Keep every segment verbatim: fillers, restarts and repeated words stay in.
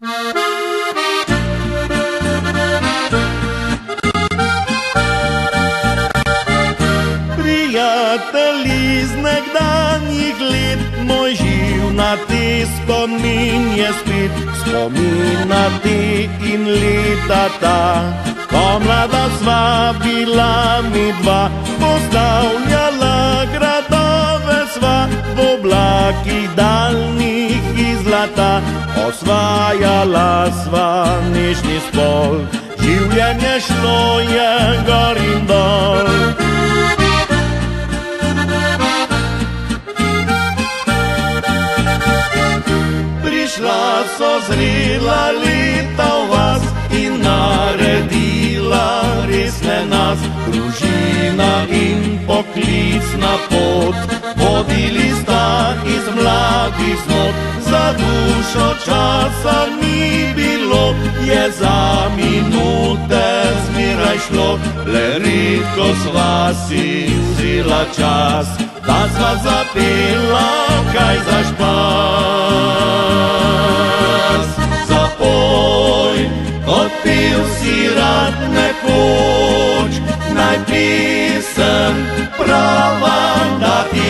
Prijatelj iz nekdanjih let, moj živ na te spomin je spet. Spomin na te in leta ta, ko mlada sva bila mi dva. Postavljala gradove sva v oblakih daljnih iz zlata. Osvajala sva nežni spol, življenje šlo je gor in dol. Prišla so zrela leta v vas in naredila resne nas. Družina in poklicna pot, vodili sta iz mladih znot. Za dušo časa ni bilo, je za minute zmeraj šlo. Le redko sva si vzela čas, da sva zapela kaj za špas. Zapoj, kot pil si rad nekoč, naj pesem prava da ti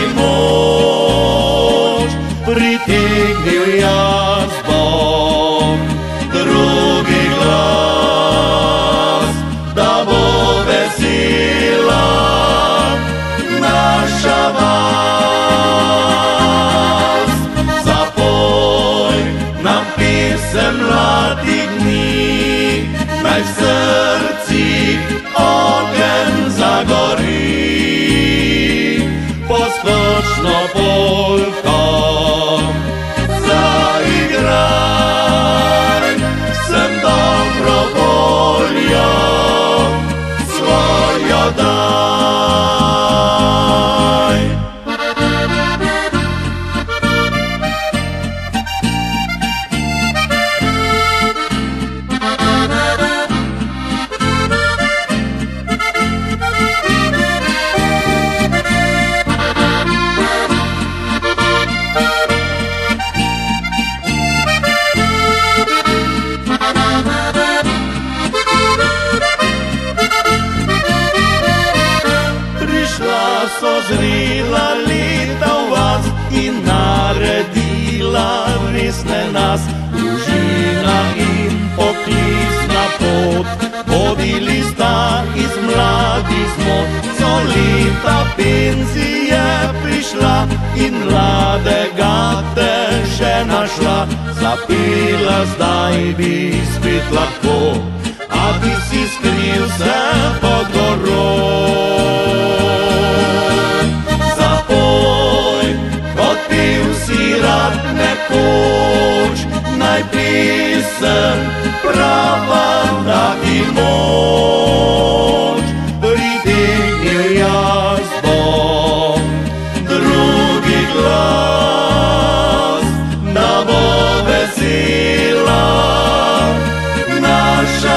moč. Pritegnil jaz bom drugi glas, da bo vesela naša vas. Zapoj nam pesem mladih dni, naj v srcih ogenj zagori. Poskočno polko zaigraj, vsem dobro voljo svojo daj. So zrela leta v vas in naredila resne nas. Družina in poklicna pot, vodili sta iz mladih zmot. So leta penzije prišla in mladega te še našla. Zapela zdaj bi spet lahko, a bi si skril se pod goro. Nekoč naj pesem prava da ti moč. Pritegnil jaz bom drugi glas, da bo vesela naša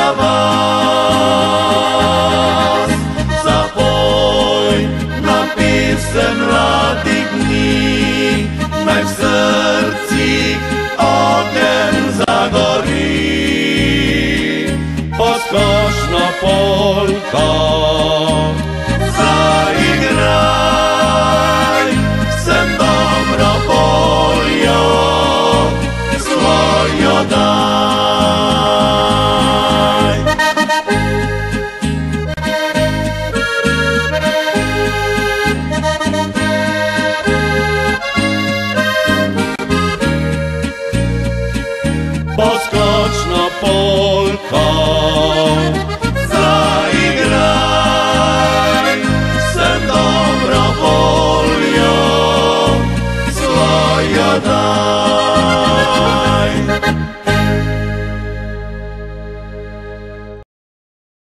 vas. Zapoj nam pesem mladih dni, naj v srcih ogenj zagori. Poskočno polko zaigraj, vsem dobro voljo svojo daj. Poskočno polko zaigraj, vsem dobro voljo svojo daj.